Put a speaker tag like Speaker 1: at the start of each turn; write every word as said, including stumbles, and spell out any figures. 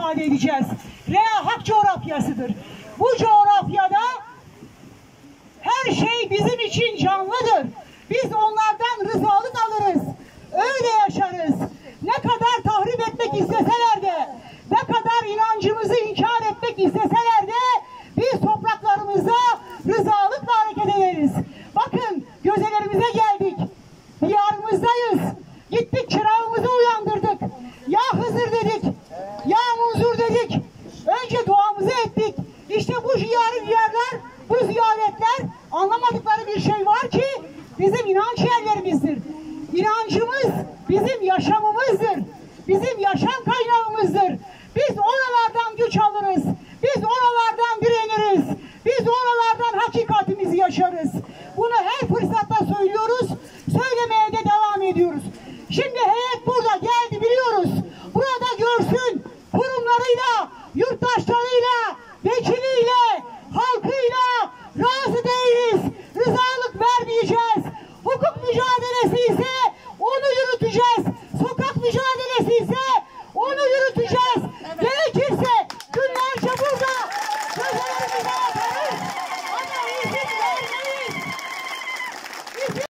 Speaker 1: ifade edeceğiz. Rea hak coğrafyasıdır. Bu coğrafyada her şey bizim için canlıdır. Biz onlardan rızalık alırız. Öyle yaşarız. Ne kadar tahrip etmek isteseler de, ne kadar inancımızı inkar etmek isteseler de biz topraklarımıza rızalıkla hareket ederiz. Bakın gözelerimize geldik. Diyarımızdayız. Gittik çırağımızı uyandırdık. Ya Hızır dedik. Ya Munzur dedik. Önce duamızı ettik. İşte bu ziyarı diyarlar, bu ziyaretler anlamadıkları bir şey var ki bizim inanç yerlerimizdir. İnancımız bizim yaşamımızdır. Bizim yaşam kaynağımızdır. Biz oralardan güç alırız. Biz oralardan direniriz. Biz oralardan hakikatimizi yaşarız. Bunu her fırsatta söylüyoruz. Söylemeye de devam ediyoruz. Şimdi heyet burada geldi biliyoruz. Burada görsün kurumlarıyla, yurttaşlarıyla, vekiliyle, halkıyla razı değiliz. Rızalık vermeyeceğiz. Hukuk mücadelesi ise onu yürüteceğiz.